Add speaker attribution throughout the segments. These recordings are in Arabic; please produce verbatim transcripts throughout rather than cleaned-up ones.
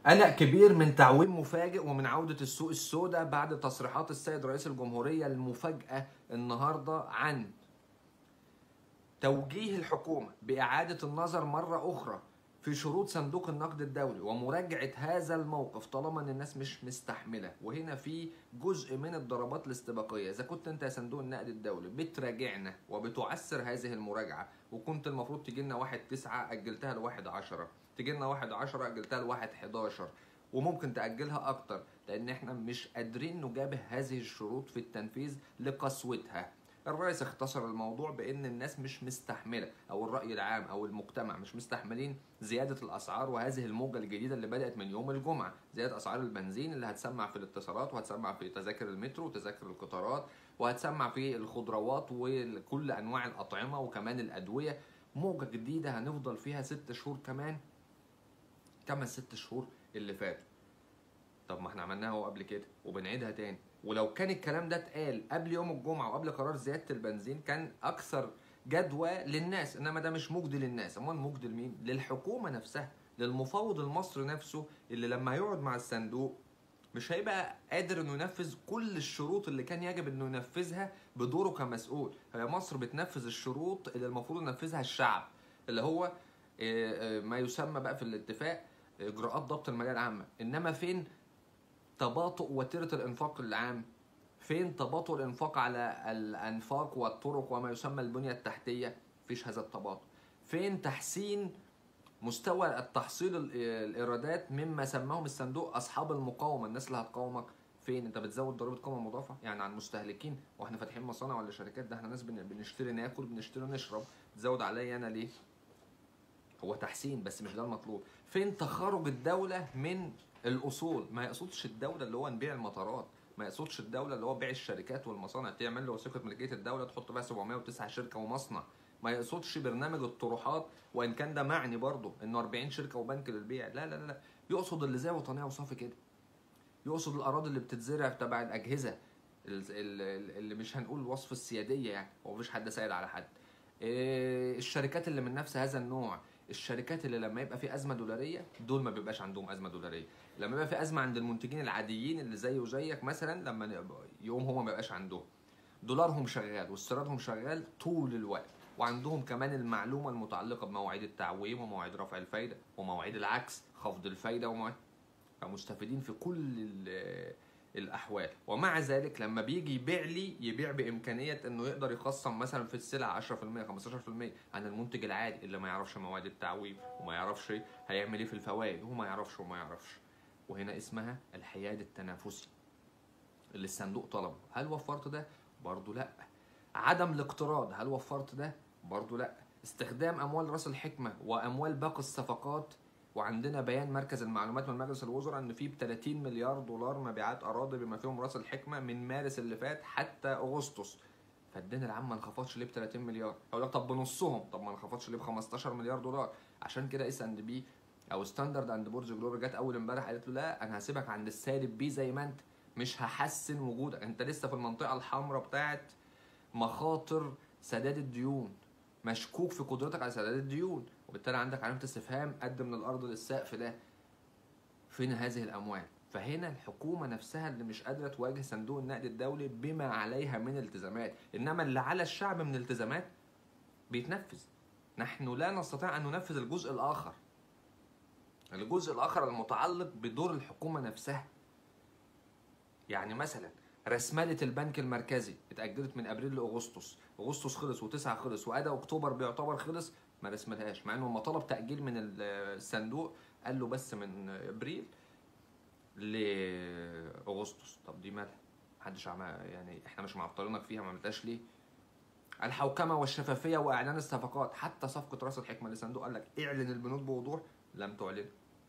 Speaker 1: قلق كبير من تعويم مفاجئ ومن عودة السوق السوداء بعد تصريحات السيد رئيس الجمهورية المفاجئة النهاردة عن توجيه الحكومة بإعادة النظر مرة أخرى في شروط صندوق النقد الدولي ومراجعة هذا الموقف طالما ان الناس مش مستحملة. وهنا في جزء من الضربات الاستباقية. اذا كنت انت يا صندوق النقد الدولي بتراجعنا وبتعسر هذه المراجعة، وكنت المفروض تجي لنا واحد تسعة اجلتها لواحد عشرة، تجي لنا واحد عشرة اجلتها لواحد حداشر، وممكن تأجلها اكتر لان احنا مش قادرين نجابه هذه الشروط في التنفيذ لقسوتها. الرئيس اختصر الموضوع بان الناس مش مستحمله، او الراي العام او المجتمع مش مستحملين زياده الاسعار وهذه الموجه الجديده اللي بدات من يوم الجمعه، زياده اسعار البنزين اللي هتسمع في الاتصالات وهتسمع في تذاكر المترو وتذاكر القطارات وهتسمع في الخضروات وكل انواع الاطعمه وكمان الادويه. موجه جديده هنفضل فيها ست شهور كمان كما الست شهور اللي فاتوا. طب ما احنا عملناها اهو قبل كده وبنعيدها تاني. ولو كان الكلام ده اتقال قبل يوم الجمعه وقبل قرار زياده البنزين كان اكثر جدوى للناس، انما ده مش مجدي للناس. امال مجدي لمين؟ للحكومه نفسها، للمفوض المصري نفسه اللي لما يقعد مع الصندوق مش هيبقى قادر انه ينفذ كل الشروط اللي كان يجب انه ينفذها بدوره كمسؤول. هي مصر بتنفذ الشروط اللي المفروض ينفذها الشعب، اللي هو ما يسمى بقى في الاتفاق اجراءات ضبط الماليه العامه. انما فين تباطؤ وتيرة الانفاق العام؟ فين تباطؤ الانفاق على الانفاق والطرق وما يسمى البنية التحتية؟ مفيش هذا التباطؤ. فين تحسين مستوى التحصيل الايرادات مما سماهم الصندوق اصحاب المقاومة، الناس اللي هتقاومك؟ فين؟ انت بتزود ضريبة قيمة مضافة يعني على المستهلكين واحنا فاتحين مصانع ولا شركات؟ ده احنا ناس بنشتري ناكل بنشتري نشرب، تزود عليا انا ليه؟ هو تحسين بس مش ده المطلوب. فين تخارج الدولة من الاصول؟ ما يقصدش الدوله اللي هو نبيع المطارات، ما يقصدش الدوله اللي هو بيع الشركات والمصانع، تعمل له وثيقه ملكيه الدوله تحط بقى سبعمية وتسعة شركه ومصنع. ما يقصدش برنامج الطروحات وان كان ده معني برضه انه أربعين شركه وبنك للبيع، لا لا لا. يقصد اللي زي وطنيه وصافي كده. يقصد الاراضي اللي بتتزرع تبع الاجهزه اللي مش هنقول الوصف السياديه، يعني هو مفيش حد سائد على حد. الشركات اللي من نفس هذا النوع، الشركات اللي لما يبقى في ازمه دولاريه دول ما بيبقاش عندهم ازمه دولاريه، لما يبقى في ازمه عند المنتجين العاديين اللي زي وزيك مثلا لما يوم هو ما بيبقاش عندهم دولارهم شغال واستيرادهم شغال طول الوقت، وعندهم كمان المعلومه المتعلقه بمواعيد التعويم ومواعيد رفع الفايده ومواعيد العكس خفض الفايده ومواعيد، فمستفيدين في كل الاحوال. ومع ذلك لما بيجي يبيع لي يبيع بامكانيه انه يقدر يخصم مثلا في السلع عشرة في المية خمستاشر في المية عن المنتج العادي اللي ما يعرفش مواعيد التعويم وما يعرفش هيعمل ايه في الفوائد وما يعرفش وما يعرفش. وهنا اسمها الحياد التنافسي اللي الصندوق طلبه. هل وفرت ده؟ برضه لا. عدم الاقتراض، هل وفرت ده؟ برضه لا. استخدام اموال راس الحكمه واموال باقي الصفقات، وعندنا بيان مركز المعلومات من مجلس الوزراء ان في ب ثلاثين مليار دولار مبيعات اراضي بما فيهم راس الحكمه من مارس اللي فات حتى اغسطس. فالدين العام ما انخفضش ليه ب ثلاثين مليار؟ اقول لك طب بنصهم، طب ما انخفضش ليه ب خمستاشر مليار دولار؟ عشان كده اس اند بي او ستاندرد اند بورز جلوبال جت اول امبارح قالت له لا انا هسيبك عند السالب بي زي ما انت، مش هحسن وجودك، انت لسه في المنطقه الحمراء بتاعت مخاطر سداد الديون، مشكوك في قدرتك على سداد الديون، وبالتالي عندك علامه استفهام قد من الارض للسقف ده. فين هذه الاموال؟ فهنا الحكومه نفسها اللي مش قادره تواجه صندوق النقد الدولي بما عليها من التزامات، انما اللي على الشعب من التزامات بيتنفذ. نحن لا نستطيع ان ننفذ الجزء الاخر، الجزء الاخر المتعلق بدور الحكومه نفسها. يعني مثلا رسمالة البنك المركزي اتأجلت من ابريل لاغسطس، اغسطس خلص وتسعة خلص وادى اكتوبر بيعتبر خلص، ما رسملهاش مع انه لما طلب تأجيل من الصندوق قال له بس من ابريل لاغسطس. طب دي مالها؟ محدش عمل، يعني احنا مش معطلينك فيها، ما عملتهاش ليه؟ الحوكمه والشفافيه واعلان الصفقات، حتى صفقه راس الحكمه اللي الصندوق قال لك اعلن البنود بوضوح، لم تعلن.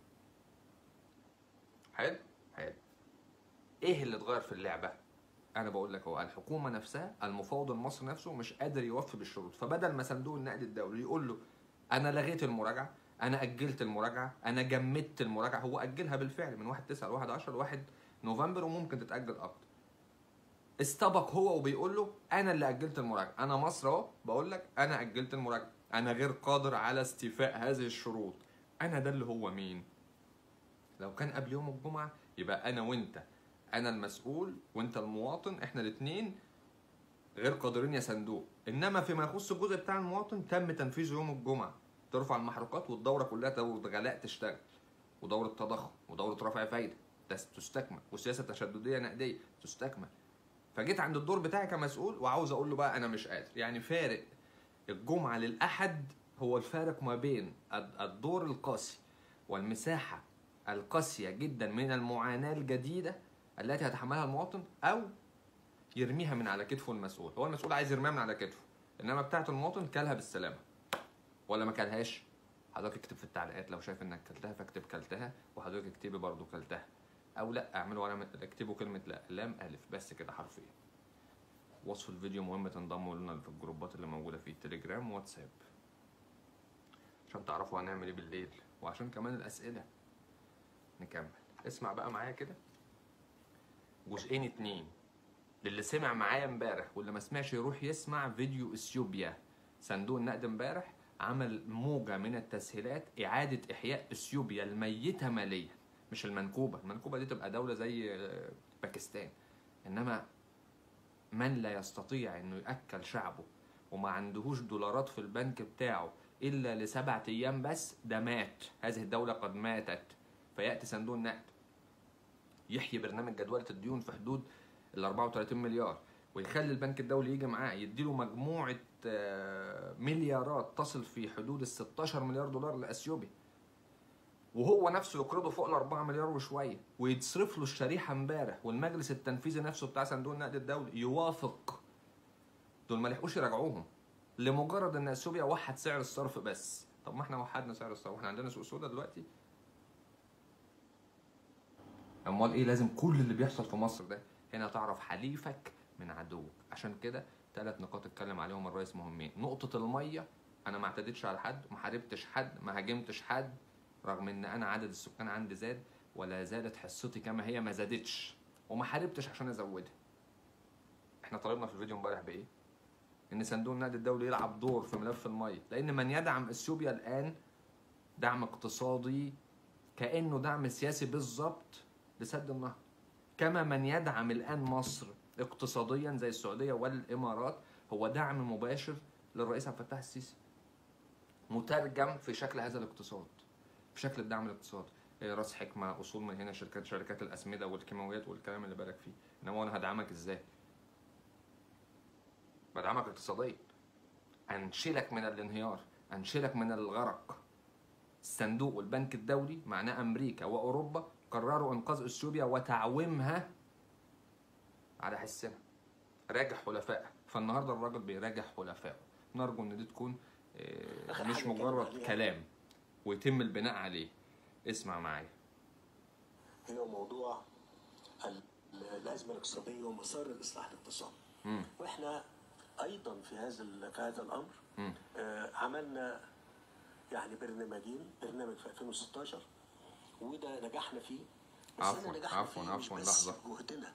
Speaker 1: حلو حلو. ايه اللي اتغير في اللعبه؟ انا بقول لك هو الحكومه نفسها، المفوض المصري نفسه مش قادر يوفي بالشروط، فبدل ما صندوق النقد الدولي يقول له انا لغيت المراجعه، انا اجلت المراجعه، انا جمدت المراجعه، هو اجلها بالفعل من واحد تسعة ل واحد عشرة ل واحد نوفمبر وممكن تتاجل اكتر. استبق هو وبيقول له انا اللي اجلت المراجعه، انا مصر اهو بقول لك انا اجلت المراجعه، انا غير قادر على استيفاء هذه الشروط. انا ده اللي هو مين؟ لو كان قبل يوم الجمعه يبقى انا وانت، انا المسؤول وانت المواطن، احنا الاثنين غير قادرين يا صندوق. انما فيما يخص الجزء بتاع المواطن تم تنفيذه يوم الجمعه، ترفع المحروقات والدوره كلها دوره غلاء تشتغل، ودوره تضخم، ودوره رفع فايده تستكمل، وسياسه تشدديه نقديه تستكمل. فجيت عند الدور بتاعي كمسؤول وعاوز اقول له بقى انا مش قادر. يعني فارق الجمعه للاحد هو الفارق ما بين الدور القاسي والمساحه القاسيه جدا من المعاناه الجديده التي يتحملها المواطن، او يرميها من على كتفه المسؤول. هو المسؤول عايز يرميها من على كتفه، انما بتاعه المواطن كلها بالسلامه ولا ما كلهاش. حضرتك اكتب في التعليقات لو شايف انك كلتها فاكتب كلتها، وحضرتك اكتبي برضو كلتها، او لا اعملوا علامه اكتبوا كلمه لا لام الف بس كده حرفيا. وصف الفيديو مهم تنضموا لنا في الجروبات اللي موجوده في التليجرام وواتساب عشان تعرفوا هنعمل ايه بالليل، وعشان كمان الاسئله. نكمل. اسمع بقى معايا كده جزئين اتنين، للي سمع معايا امبارح واللي ما سمعش يروح يسمع فيديو اثيوبيا. صندوق النقد امبارح عمل موجه من التسهيلات اعاده احياء اثيوبيا الميته ماليا، مش المنكوبه. المنكوبه دي تبقى دوله زي باكستان، انما من لا يستطيع انه ياكل شعبه وما عندهوش دولارات في البنك بتاعه الا لسبعة ايام بس، ده مات. هذه الدوله قد ماتت. فياتي صندوق النقد يحيي برنامج جدوله الديون في حدود ال أربعة وثلاثين مليار، ويخلي البنك الدولي يجي معاه يديله مجموعه مليارات تصل في حدود ال ستاشر مليار دولار لاثيوبيا، وهو نفسه يقرضه فوق ال أربعة مليار وشويه، ويتصرف له الشريحه امبارح، والمجلس التنفيذي نفسه بتاع صندوق النقد الدولي يوافق. دول ما لحقوش يراجعوهم لمجرد ان اثيوبيا وحد سعر الصرف بس. طب ما احنا وحدنا سعر الصرف، احنا عندنا سوق سودا دلوقتي. امال ايه؟ لازم كل اللي بيحصل في مصر ده هنا تعرف حليفك من عدوك. عشان كده ثلاث نقاط اتكلم عليهم الرئيس مهمين. نقطه الميه، انا ما اعتدتش على حد، ما حاربتش حد، ما هاجمتش حد، رغم ان انا عدد السكان عندي زاد ولا زالت حصتي كما هي، ما زادتش، وما حاربتش عشان ازودها. احنا طالبنا في الفيديو امبارح بايه؟ ان صندوق النقد الدولي يلعب دور في ملف الميه، لان من يدعم اثيوبيا الان دعم اقتصادي كانه دعم سياسي بالظبط لسد النهر، كما من يدعم الان مصر اقتصاديا زي السعوديه والامارات هو دعم مباشر للرئيس عبد الفتاح السيسي، مترجم في شكل هذا الاقتصاد، في شكل الدعم الاقتصادي. راس حكمه، اصول من هنا، شركات شركات الاسمده والكيماويات والكلام اللي بالك فيه. انما انا هدعمك ازاي؟ بدعمك اقتصاديا، انشلك من الانهيار، انشلك من الغرق. الصندوق والبنك الدولي معناه امريكا واوروبا قرروا انقاذ اثيوبيا وتعويمها على حسنا. راجع حلفائها. فالنهارده الراجل بيراجع حلفائه. نرجو ان دي تكون مش مجرد كلام ويتم البناء عليه. اسمع معايا.
Speaker 2: هو موضوع الازمه الاقتصاديه ومسار الاصلاح الاقتصادي. واحنا ايضا في هذا في هذا الامر آه عملنا يعني برنامجين، برنامج في ألفين وستاشر وده نجحنا فيه.
Speaker 1: عفوا عفوا عفوا لحظه. جهدنا.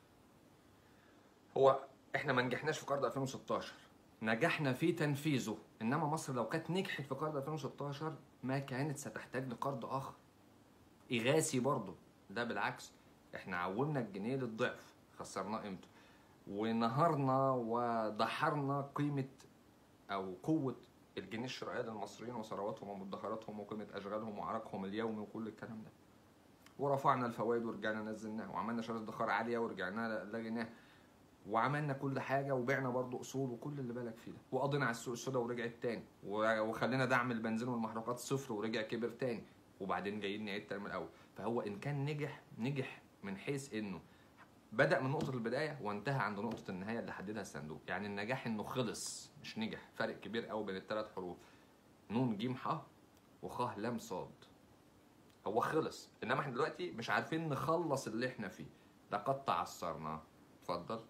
Speaker 1: هو احنا ما نجحناش في قرض ألفين وستاشر، نجحنا في تنفيذه. انما مصر لو كانت نجحت في قرض ألفين وستاشر ما كانت ستحتاج لقرض اخر إغاثي برضه. ده بالعكس، احنا عومنا الجنيه للضعف، خسرناه قيمته، ونهرنا ودحرنا قيمة أو قوة الجنيه الشرائية للمصريين وثرواتهم ومدخراتهم وقيمة أشغالهم وعرقهم اليومي وكل الكلام ده. ورفعنا الفوائد ورجعنا نزلناها، وعملنا شهادة ادخار عالية ورجعنا لغيناها، وعملنا كل حاجة، وبعنا برضه أصول وكل اللي بالك فيه ده، وقضينا على السوق السوداء ورجعت تاني، وخلينا دعم البنزين والمحروقات صفر ورجع كبر تاني، وبعدين جايين نعيد تاني من الأول. فهو إن كان نجح نجح من حيث إنه بدأ من نقطة البداية وانتهى عند نقطة النهاية اللي حددها الصندوق. يعني النجاح إنه خلص مش نجح. فرق كبير قوي بين الثلاث حروف نون جيم ح وخ لام صاد. هو خلص، إنما إحنا دلوقتي مش عارفين نخلص اللي إحنا فيه. لقد تعثرنا. اتفضل.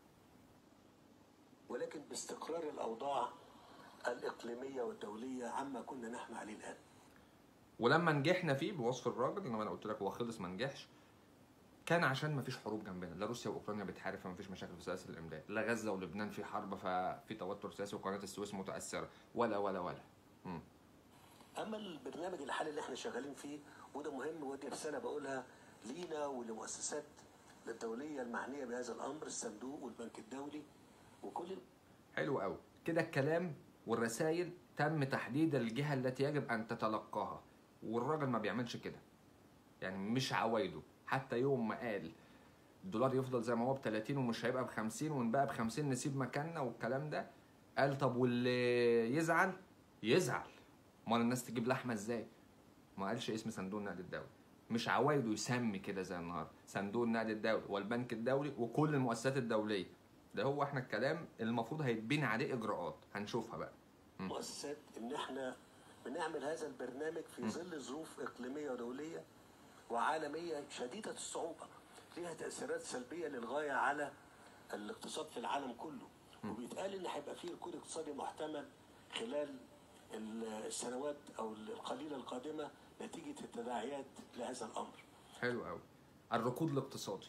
Speaker 2: ولكن باستقرار الأوضاع الإقليمية والدولية عما كنا نحن عليه الآن.
Speaker 1: ولما نجحنا فيه بوصف الراجل، انما انا قلت لك هو خلص ما نجحش، كان عشان ما فيش حروب جنبنا. لا روسيا واوكرانيا بتحارب فما فيش مشاكل في سلاسل الامداد، لا غزه ولبنان في حرب ففي توتر سياسي وقناه السويس متاثره، ولا ولا ولا. مم.
Speaker 2: اما البرنامج الحالي اللي احنا شغالين فيه وده مهم، ودي رساله بقولها لينا ولمؤسسات الدوليه المعنيه بهذا الامر، الصندوق والبنك الدولي وكل.
Speaker 1: حلو قوي كده الكلام والرسائل، تم تحديد الجهه التي يجب ان تتلقاها، والراجل ما بيعملش كده، يعني مش عوايده. حتى يوم ما قال الدولار يفضل زي ما هو ب ثلاثين ومش هيبقى ب خمسين، وان بقى ب خمسين نسيب مكاننا والكلام ده، قال طب واللي يزعل يزعل، امال الناس تجيب لحمه ازاي؟ ما قالش اسم صندوق النقد الدولي، مش عوايده يسمي كده زي النهارده صندوق النقد الدولي والبنك الدولي وكل المؤسسات الدوليه. ده هو احنا الكلام المفروض هيتبني عليه اجراءات هنشوفها بقى.
Speaker 2: مؤسسات ان احنا بنعمل هذا البرنامج في ظل ظروف اقليميه ودوليه وعالميه شديده الصعوبه، ليها تاثيرات سلبيه للغايه على الاقتصاد في العالم كله، وبيتقال ان هيبقى فيه ركود اقتصادي محتمل خلال السنوات او القليله القادمه نتيجه التداعيات لهذا الامر.
Speaker 1: حلو قوي. الركود الاقتصادي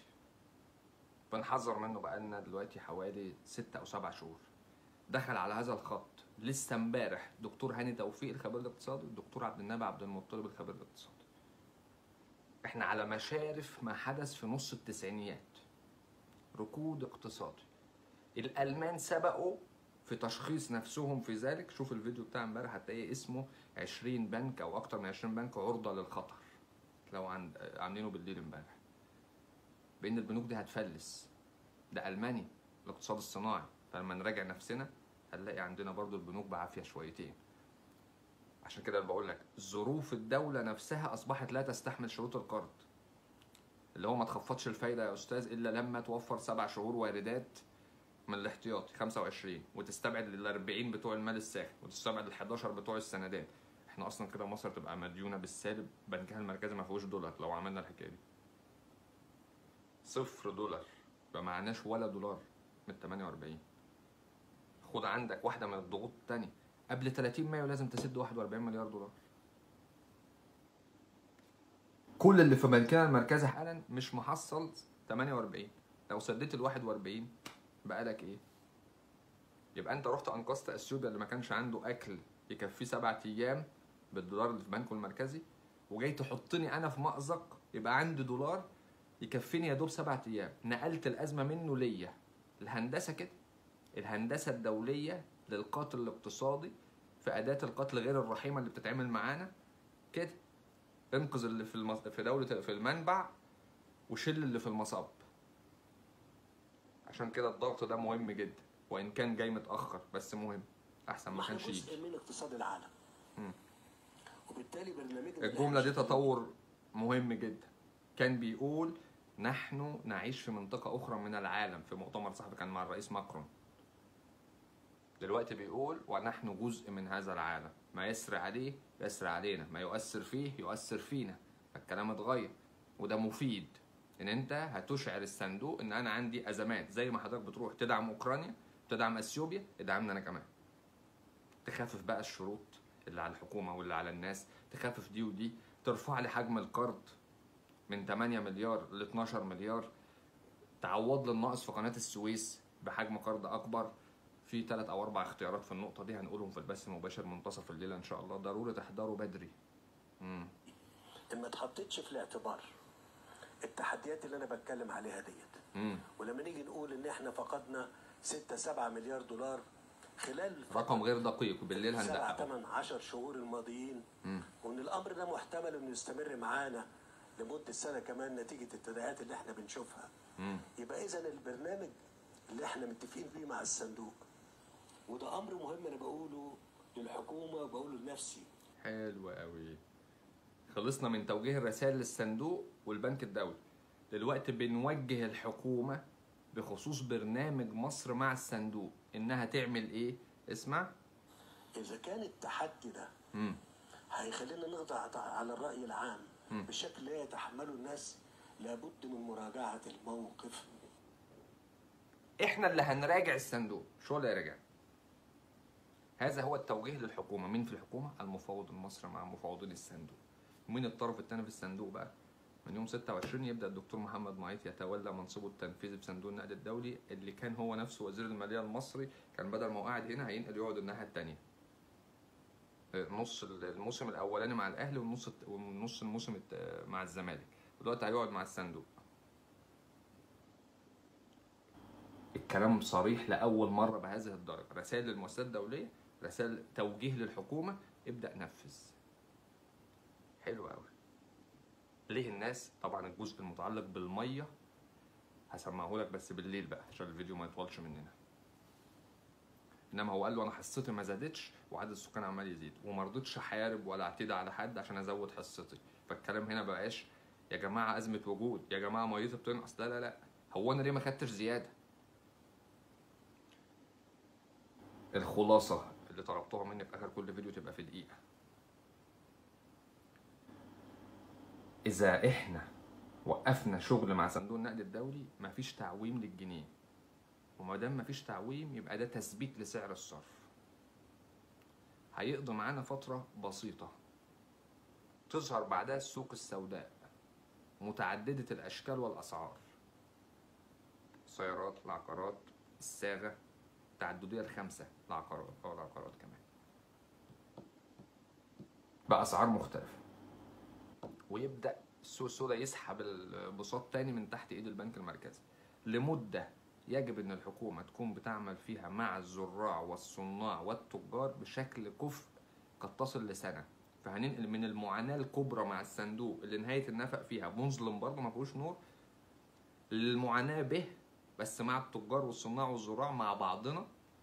Speaker 1: بنحذر منه بقالنا دلوقتي حوالي ستة او سبع شهور. دخل على هذا الخط لسه امبارح دكتور هاني توفيق الخبير الاقتصادي، والدكتور عبد النبي عبد المطلب الخبير الاقتصادي. احنا على مشارف ما حدث في نص التسعينيات، ركود اقتصادي. الالمان سبقوا في تشخيص نفسهم في ذلك. شوف الفيديو بتاع امبارح هتلاقيه اسمه عشرين بنك او اكتر من عشرين بنك عرضه للخطر، لو عند عاملينه بالليل امبارح، بان البنوك دي هتفلس. ده الماني الاقتصاد الصناعي، فلما نراجع نفسنا هنلاقي عندنا برضو البنوك بعافيه شويتين. عشان كده بقول لك ظروف الدوله نفسها اصبحت لا تستحمل شروط القرض، اللي هو ما تخفضش الفايده يا استاذ الا لما توفر سبع شهور واردات من الاحتياطي خمسة وعشرين، وتستبعد ال أربعين بتوع المال الساخن، وتستبعد ال حداشر بتوع السندات. احنا اصلا كده مصر تبقى مديونه بالسالب، بنكها المركزي ما فيهوش دولار لو عملنا الحكايه دي. صفر دولار، ما معناش ولا دولار من ال ثمانية وأربعين. خد عندك واحده من الضغوط الثانيه، قبل ثلاثين مايو لازم تسد واحد وأربعين مليار دولار. كل اللي في بنكنا المركزي حالا مش محصل ثمانية وأربعين. لو سديت ال واحد وأربعين بقالك ايه؟ يبقى انت رحت انقذت اثيوبيا اللي ما كانش عنده اكل يكفيه سبعة ايام بالدولار اللي في بنكه المركزي، وجاي تحطني انا في مأزق يبقى عندي دولار يكفيني يا دوب سبعة ايام. نقلت الازمه منه ليا. الهندسه كده، الهندسه الدوليه للقاتل الاقتصادي في اداه القتل غير الرحيمه اللي بتتعمل معانا كده. انقذ اللي في المص... في دوله في المنبع وشل اللي في المصب. عشان كده الضغط ده مهم جدا، وان كان جاي متاخر بس مهم، احسن ما كانش يجي.
Speaker 2: جزء من اقتصاد العالم.
Speaker 1: مم.
Speaker 2: وبالتالي برنامجنا
Speaker 1: الجمله دي تطور مهم جدا. كان بيقول نحن نعيش في منطقه اخرى من العالم في مؤتمر صحفي كان مع الرئيس ماكرون. دلوقتي بيقول ونحن جزء من هذا العالم، ما يسري عليه يسري علينا، ما يؤثر فيه يؤثر فينا. الكلام اتغير، وده مفيد. ان انت هتشعر الصندوق ان انا عندي ازمات، زي ما حضرتك بتروح تدعم اوكرانيا تدعم اثيوبيا، ادعمنا انا كمان. تخفف بقى الشروط اللي على الحكومه واللي على الناس، تخفف دي ودي، ترفع لي حجم القرض من ثمانية مليار ل اتناشر مليار، تعوض لي الناقص في قناه السويس بحجم قرض اكبر. في ثلاث او اربع اختيارات في النقطه دي هنقولهم في البث المباشر منتصف الليله ان شاء الله، ضروري تحضروا بدري. امم
Speaker 2: ما اتحطتش في الاعتبار التحديات اللي انا بتكلم عليها ديت.
Speaker 1: امم
Speaker 2: ولما نيجي نقول ان احنا فقدنا ستة سبعة مليار دولار خلال
Speaker 1: رقم غير دقيق، بالليل
Speaker 2: سبعة
Speaker 1: هندققه.
Speaker 2: ثمان عشر شهور الماضيين،
Speaker 1: امم
Speaker 2: وان الامر ده محتمل انه يستمر معانا لمده سنه كمان نتيجه التداعيات اللي احنا بنشوفها.
Speaker 1: امم
Speaker 2: يبقى اذا البرنامج اللي احنا متفقين فيه مع الصندوق، وده امر مهم انا بقوله للحكومه وبقوله لنفسي.
Speaker 1: حلو قوي. خلصنا من توجيه الرسائل للصندوق والبنك الدولي. دلوقتي بنوجه الحكومه بخصوص برنامج مصر مع الصندوق انها تعمل ايه. اسمع.
Speaker 2: اذا كان التحدي ده
Speaker 1: امم
Speaker 2: هيخلينا نقضي على الراي العام
Speaker 1: مم.
Speaker 2: بشكل لا يتحمله الناس، لابد من مراجعه الموقف.
Speaker 1: احنا اللي هنراجع الصندوق، شو اللي يراجع. هذا هو التوجيه للحكومه. مين في الحكومه؟ المفوض المصري مع مفوضين الصندوق. ومين الطرف الثاني في الصندوق بقى؟ من يوم ستة وعشرين يبدا الدكتور محمد معيط يتولى منصبه التنفيذي في صندوق النقد الدولي، اللي كان هو نفسه وزير الماليه المصري، كان بدل ما هو قاعد هنا هينقل يقعد الناحيه الثانيه. نص الموسم الاولاني مع الاهلي ونص ونص الموسم الت- مع الزمالك، ودلوقتي هيقعد مع الصندوق. الكلام صريح لاول مره بهذه الدرجه، رسائل للمؤسسات الدوليه، رسائل توجيه للحكومه، ابدا نفذ. حلو قوي. ليه الناس، طبعا الجزء المتعلق بالميه هسمعه لك بس بالليل بقى عشان الفيديو ما يطولش مننا. انما هو قال له انا حصتي ما زادتش وعدد السكان عمال يزيد، وما رضيتش احارب ولا اعتدي على حد عشان ازود حصتي. فالكلام هنا بقاش يا جماعه ازمه وجود، يا جماعه ميتي بتنقص، لا لا لا، هو انا ليه ما خدتش زياده؟ الخلاصه اللي طلبتوها مني في اخر كل فيديو تبقى في دقيقه. اذا احنا وقفنا شغل مع صندوق النقد الدولي مفيش تعويم للجنيه، وما دام مفيش تعويم يبقى ده تثبيت لسعر الصرف. هيقضي معانا فتره بسيطه تظهر بعدها السوق السوداء متعدده الاشكال والاسعار، السيارات، العقارات، الصاغه، التعدديه الخمسه، العقارات او العقارات كمان باسعار مختلفه، ويبدا السوق السوداء يسحب البساط تاني من تحت ايد البنك المركزي لمده يجب ان الحكومه تكون بتعمل فيها مع الزراع والصناع والتجار بشكل كفء قد تصل لسنه. فهننقل من المعاناه الكبرى مع الصندوق اللي نهايه النفق فيها مظلم برضه ما فيهوش نور، للمعاناه به بس مع التجار والصناع والزراع مع بعضنا،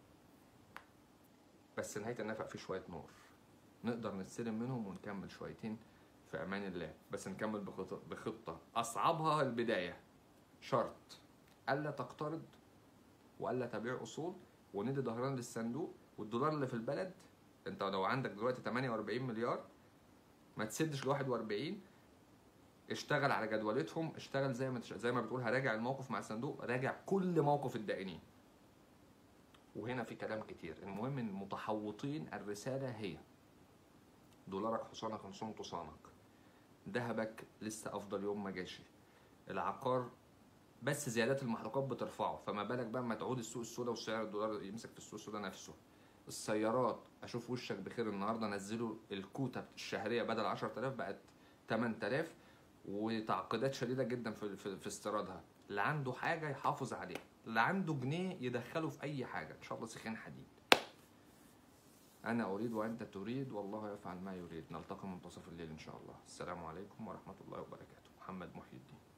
Speaker 1: بس نهايه النفق فيه شويه نور نقدر نستلم منهم ونكمل شويتين في امان الله. بس نكمل بخطه بخطه اصعبها البدايه، شرط الا تقترض والا تبيع اصول وندي ظهرنا للصندوق، والدولار اللي في البلد انت لو عندك دلوقتي ثمانية وأربعين مليار ما تسدش ل واحد وأربعين، اشتغل على جدولتهم، اشتغل زي ما زي ما بتقول هراجع الموقف مع الصندوق، راجع كل موقف الدائنين. وهنا في كلام كتير، المهم ان المتحوطين الرساله هي دولارك حصانك ان صنت صانك، ذهبك لسه افضل يوم ما جاشي، العقار بس زيادات المحروقات بترفعه، فما بالك بقى اما تعود السوق السوداء وسعر الدولار يمسك في السوق السوداء نفسه. السيارات اشوف وشك بخير النهارده نزلوا الكوتا الشهريه بدل عشرة آلاف بقت ثمانية آلاف، وتعقيدات شديده جدا في في, في استيرادها. اللي عنده حاجه يحافظ عليها، اللي عنده جنيه يدخله في اي حاجه، ان شاء الله سخين حديد. انا اريد وانت تريد والله يفعل ما يريد. نلتقي منتصف الليل ان شاء الله. السلام عليكم ورحمه الله وبركاته. محمد محي الدين.